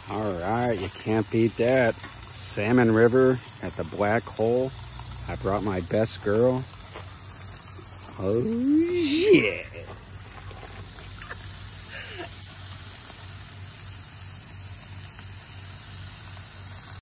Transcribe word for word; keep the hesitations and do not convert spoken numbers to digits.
All right, you can't beat that. Salmon River at the Black Hole. I brought my best girl. Oh, yeah.